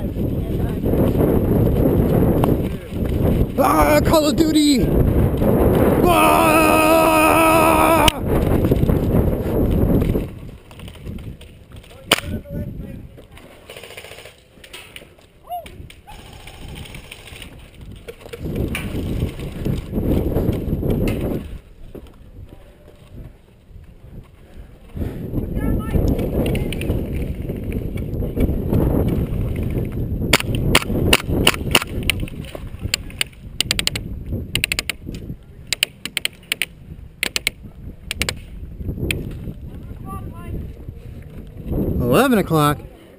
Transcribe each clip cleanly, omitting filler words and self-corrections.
Ah, Call of Duty! Ah! $11 o'clock.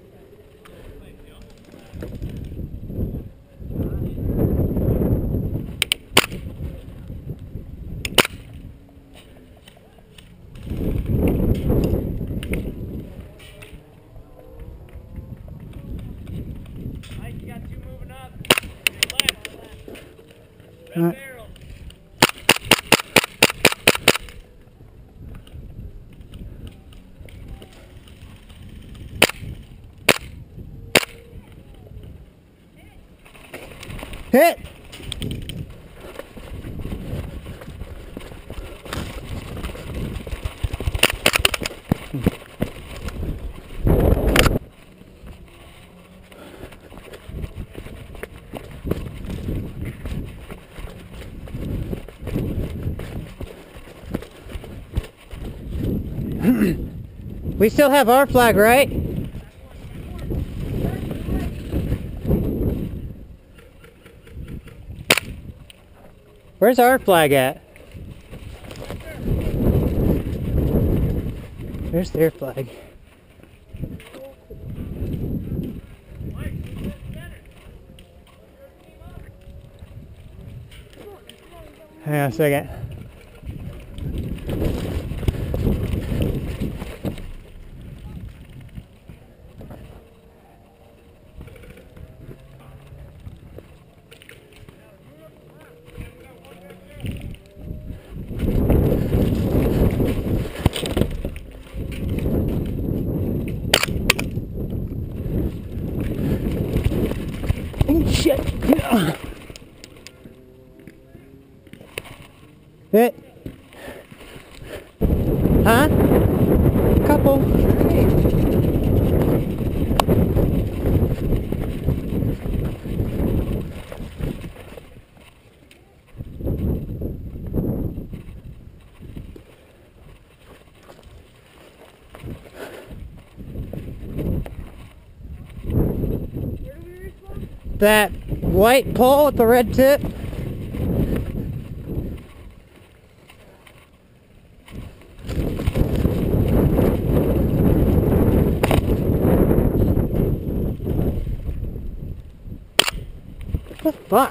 Mike, you got two moving up. Left. Red Right. barrel. Hit! We still have our flag, right? Where's our flag at? There's their flag. Hang on a second. Oh shit! Hit. Huh? Couple. That white pole with the red tip. What the fuck?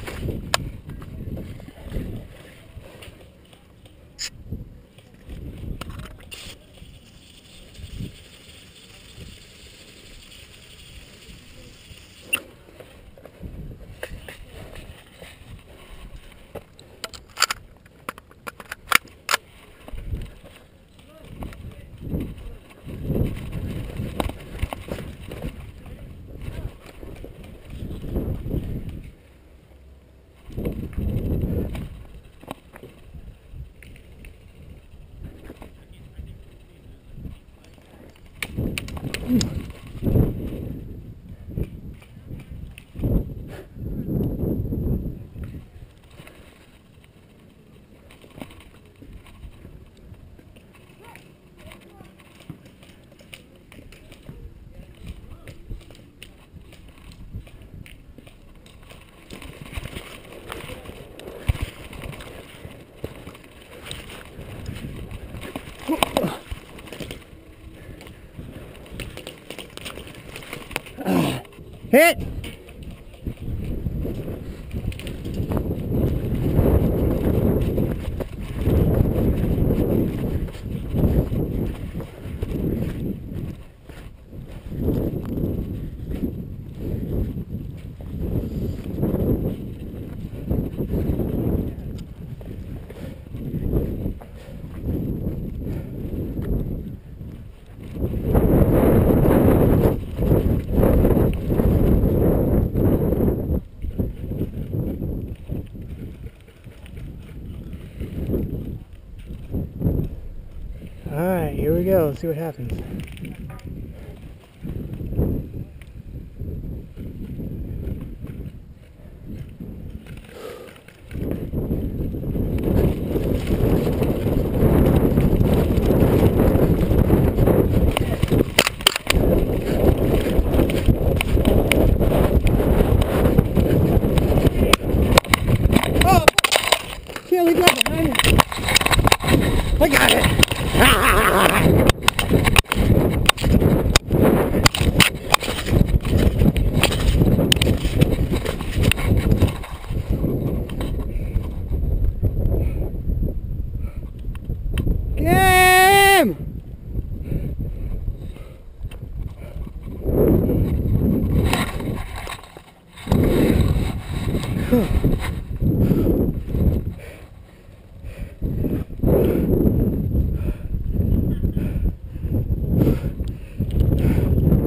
Hit! go and see what happens. Oh! Can't leave that behind me. I got it! Ah! Game! Whew.